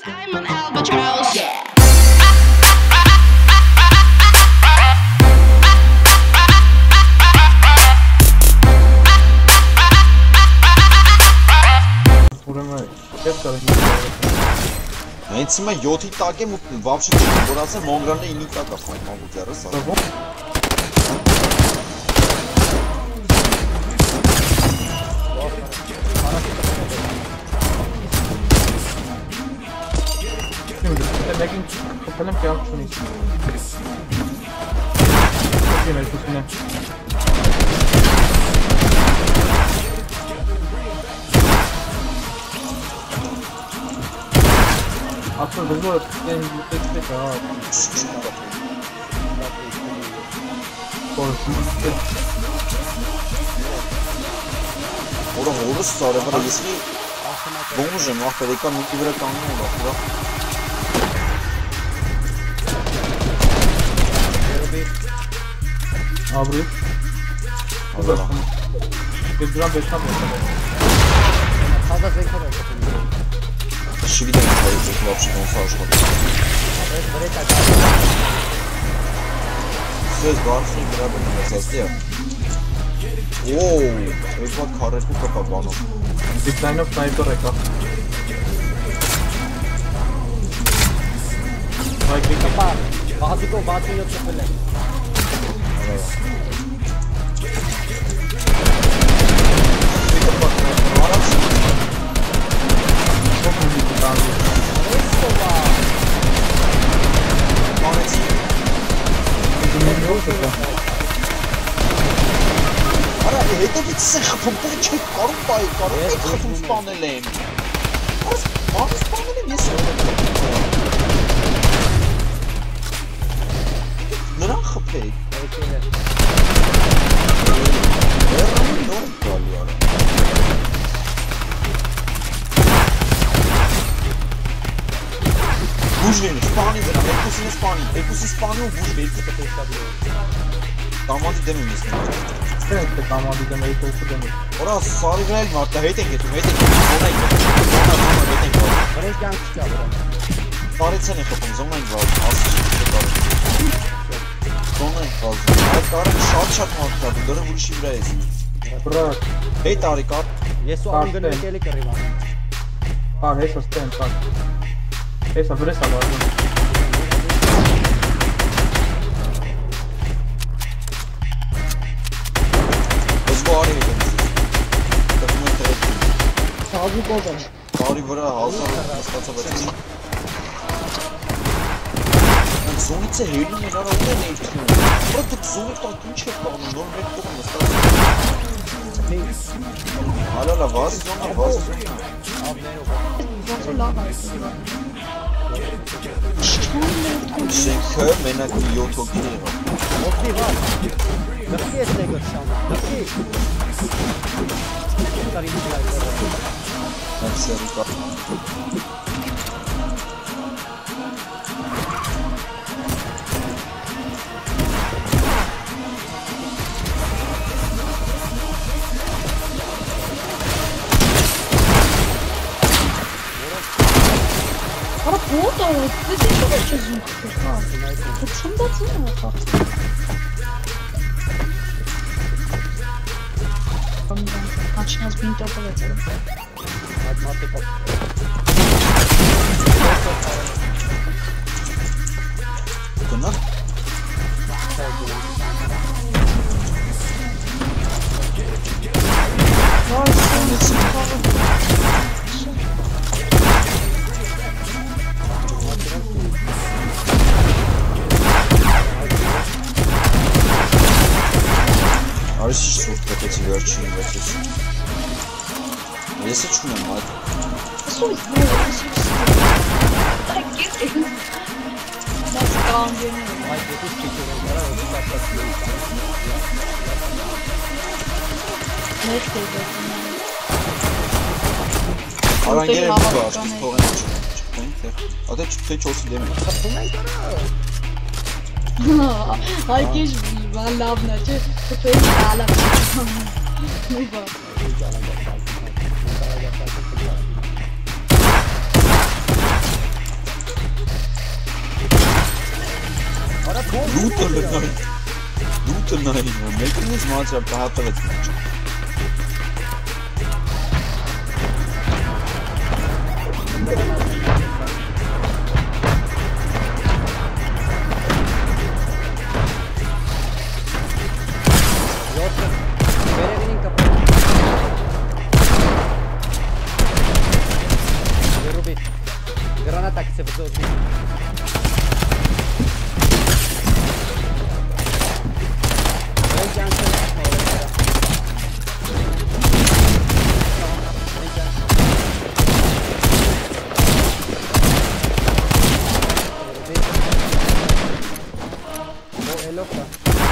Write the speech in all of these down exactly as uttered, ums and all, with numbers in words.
I'm an albatross. Yeah. Հենց հիմա յոթի տակ եմ ու վաբշե չեմ որ ասեմ մոնգրանը ինի տակ է խոյմ մամուտերը սա Մեկին խփել եմ կյանք չունիս Եկեմ ես ուսին է Ացոր բզորը կտեն լուտեց պետ ա Որը հորս սարը վրա եսի բոնժ եմ ախպեր եկա մուտի վրա կանգնում եմ ախպերա Abri. Ալերա Ես դրան բեշամ եմ Հազա զենքով եմ կպում Չգիտեմ հայից եք վաբշե ոնց աշխատում Վրետ ակար Սեզ բարսի վրա բնում ես ասդի է Ոու, ես բատ քարերկու կպա բանով Դիպլայնով սնայպեր եկա Բայք եկա Կպա, բաղատիկով բացինյոտ չպել եմ Արա, հետևից սեն խպում, տեղ չեք կարում պայի, կարում եք խպում սպանել եմ Մանը սպանել եմ ես Նրան խպեք Երամին նոր գալի արա Բուժվեն, սպանի վրա, երկուսին է սպանի, երկուսին սպանի ու բուժվե, երկու պետ է Տամադի դեմ եմ ես նոր Սենց է տամադի դեմ էի կողքը դեմ է Որա սարի վրա էլ մարդա հետ ենք եթում, հետ ենք եթում, զոնա ենք եթում, զոնա զոնա հետ ենք վար Վրետ կյանք չկա վրա Տարեցեն ենք խպում, զոնա ենք վար, ասի չի կարում Զոնա ենք վազում, այդ կարեն շատ-շատ մարդա, դու դրը ուրիշի վրա ես Բրակ Հետ արի կար Ես ու անգնում եք էլի կռիվ անում Ար, հեսա ստեն, տակ Հեսա վրես ա վարդում Բարի հետ եմ զիս, տղում են տղետում Հազու կոզ եմ Բարի վրա հազար նստացավեցին Ենք զոնից է հելում են արա ուր են էրթում Ուրա դուք զոնի տակ ինչ եք բանում, նոր մեկ տողը նստացավեցին Հալալա վազի զոնա, վազի զոնա Ոնցու լավ Շենքը մենակ մի յոթ հոգին է Ոտի վար Դրքի ես նեգր շամ Դրքի Տարի մի լայվ Հենց սերի կա Արա բոտ է, դες ինչով ես չեզ ունքեր, դա չնդացին է ախաղ Начинать бинтов полетели. Գնա Արիս սուրտ պետեցի վերջին վեցից Ես է չում եմ այդ Սույթ, բրոյ, սույթ Так, գիտ եմ Դաս կանգեն եմ Այդ ետից չիքով եմ դրա, ոտի կապտասի Ներք է դեպում Արանգեր եմ ուղա, աշկից փող են չպտեն տեղ Ատե չպտեն չոսի դեմ եմ Խպում ենք արա Հայ կեշ բան լավն է, չէ, կպեի ալավ Մի բա Luther nein. Luther nein. Making this match up after let's match. Granata que se fazia aqui. É louca.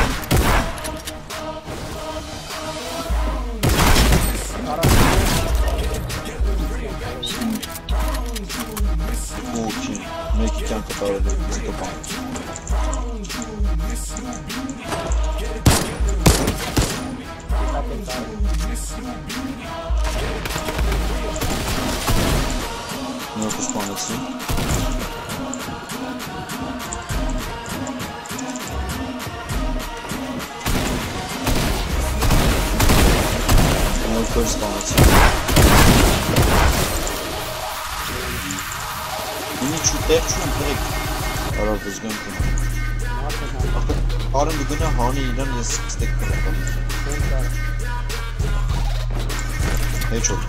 Okej, mycket kan inte föra det. Vi ska på. Nu har förspannet sig. Nu har förspannet sig. Şuradayım direkt. Karar düzgün konu. Arın bugüne hani ilan yazık konu. Ne çok.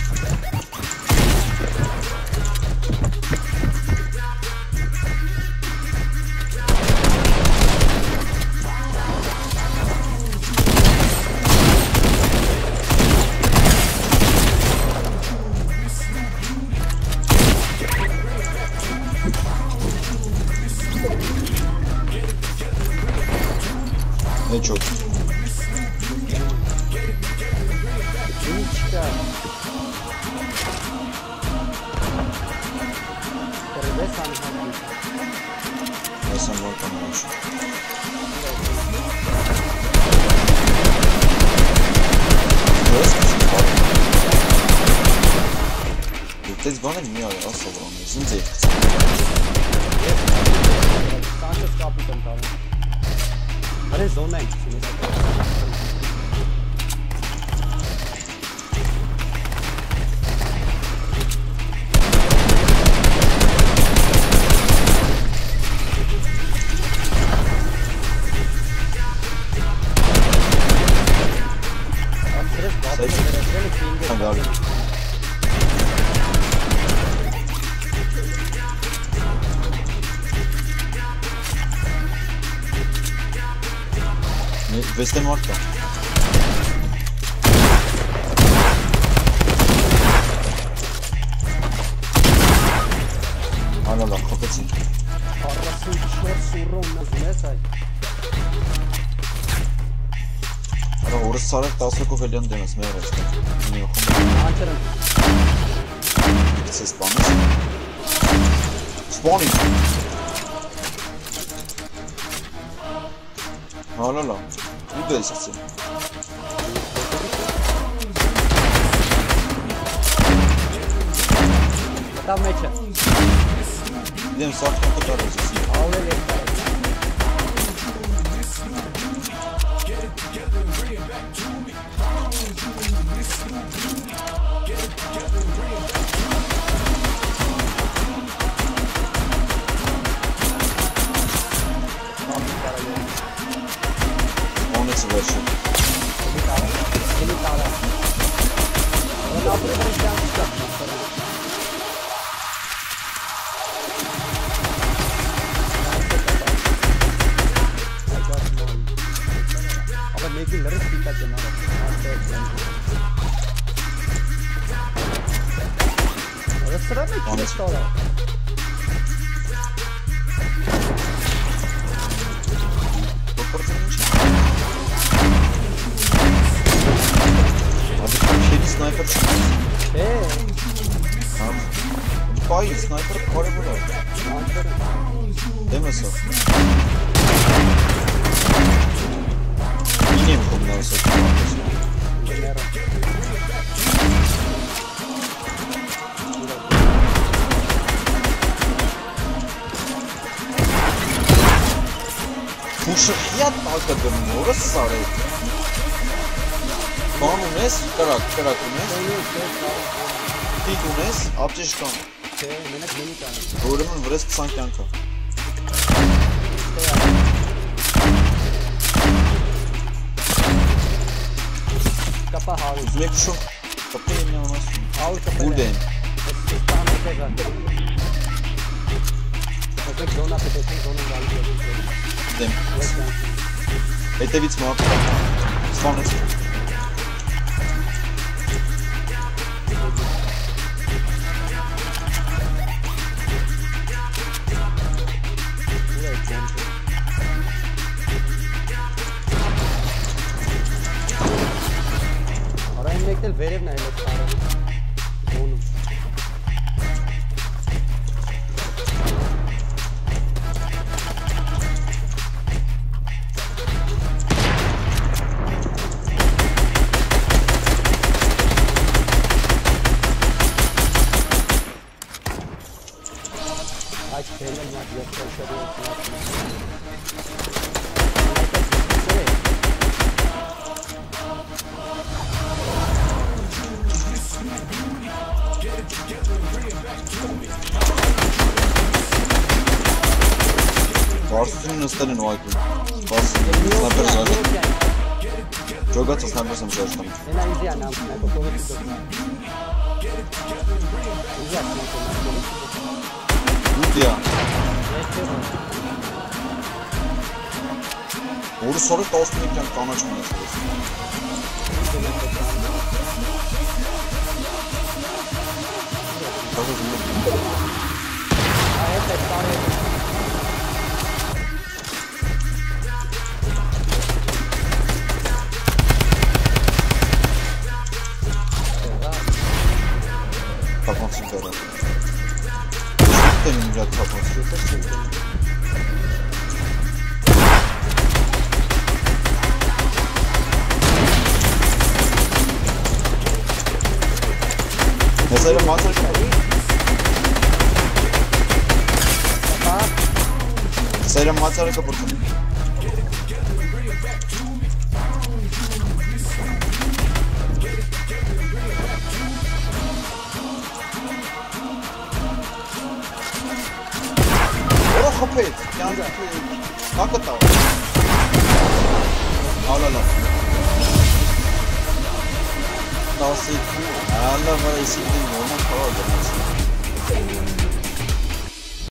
Ne çok. Ne sen var tamam şu. Det är bara en mer alltså bra men syns inte. Kanske skapar kontor. अरे जोन है Västen vart då? Alla la kapatın. Arası içler surun nasıl Ara orası sarak daha sonra kofelyan demez mi arası? Ne yok. Açarım. Ses spawns. Spawning. Hala la. Bu da esası. Tam meça. Gidelim saat kaç kadar olacağız? Avle Next version. Aber making lyrics speaker tomorrow. What's the making this all? Sniper Hey. Tamam. Bay sniper kare burada. Değil mi sen? Yine mi bundan sonra? Bushiyat akademi, orası sarı. Kan unes, karak, karak unes. Dik unes, apteşkan. Doğrumun vrest sanki yanka. Kappa house. Uzmek şu. Kapı yerine olmaz. House kappa. Buradayım. Zona पे देखें zona डाल दिया Buradayım. Ete bitme abi. Spawn et. Oraya inmek değil, verir ne öyle çağırır. Onu. Ay şeyler ya, yok şöyle Varsın üstlerin o akıl. Varsın. Sniper zaten. Jogata sniper sam zaten. Ena easy ana, मैं तो कोविड की दो easy ana Vurdu ya. Doğru sorup da Osmanlı'yken kan açmaya çalışıyorsun. Tabii ki. Kapansın böyle. Demin biraz kapansın. Mesela mantar Mesela mantarı kapattım. Ora kapıyı. Yani hakikaten. Allah Allah. Tavsiye. Allah var eski normal para alacağım.